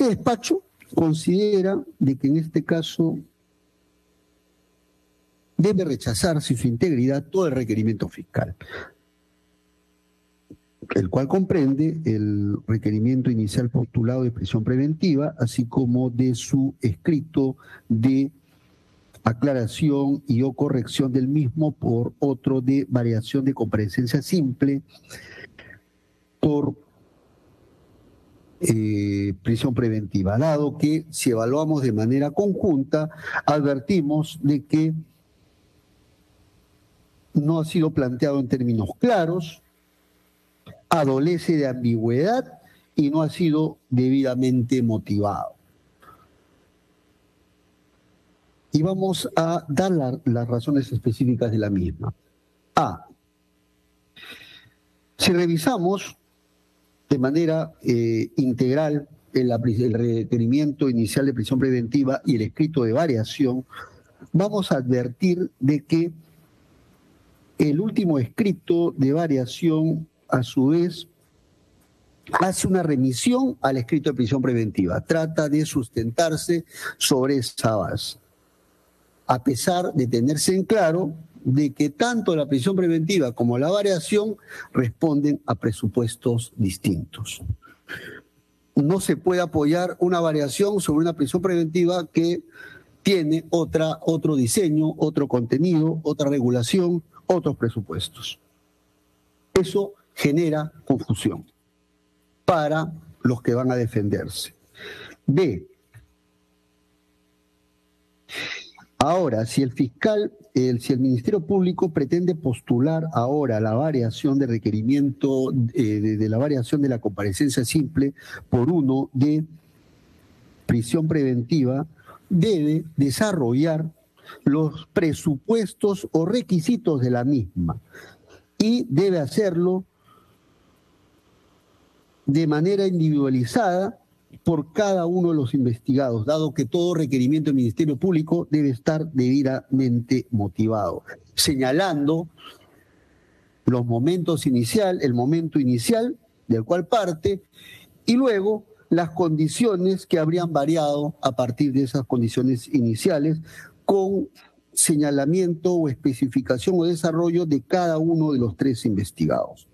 Este despacho considera de que en este caso debe rechazarse en su integridad todo el requerimiento fiscal, el cual comprende el requerimiento inicial postulado de prisión preventiva, así como de su escrito de aclaración y o corrección del mismo por otro de variación de comparecencia simple por prisión preventiva, dado que si evaluamos de manera conjunta, advertimos de que no ha sido planteado en términos claros, adolece de ambigüedad y no ha sido debidamente motivado. Y vamos a dar las razones específicas de la misma. A. Si revisamos de manera integral el requerimiento inicial de prisión preventiva y el escrito de variación, vamos a advertir de que el último escrito de variación, a su vez, hace una remisión al escrito de prisión preventiva. Trata de sustentarse sobre esa base, a pesar de tenerse en claro de que tanto la prisión preventiva como la variación responden a presupuestos distintos. No se puede apoyar una variación sobre una prisión preventiva que tiene otro diseño, otro contenido, otra regulación, otros presupuestos. Eso genera confusión para los que van a defenderse. B. Ahora, si el Ministerio Público pretende postular ahora la variación de requerimiento, de la variación de la comparecencia simple por uno de prisión preventiva, debe desarrollar los presupuestos o requisitos de la misma y debe hacerlo de manera individualizada por cada uno de los investigados, dado que todo requerimiento del Ministerio Público debe estar debidamente motivado, señalando el momento inicial del cual parte, y luego las condiciones que habrían variado a partir de esas condiciones iniciales, con señalamiento o especificación o desarrollo de cada uno de los tres investigados.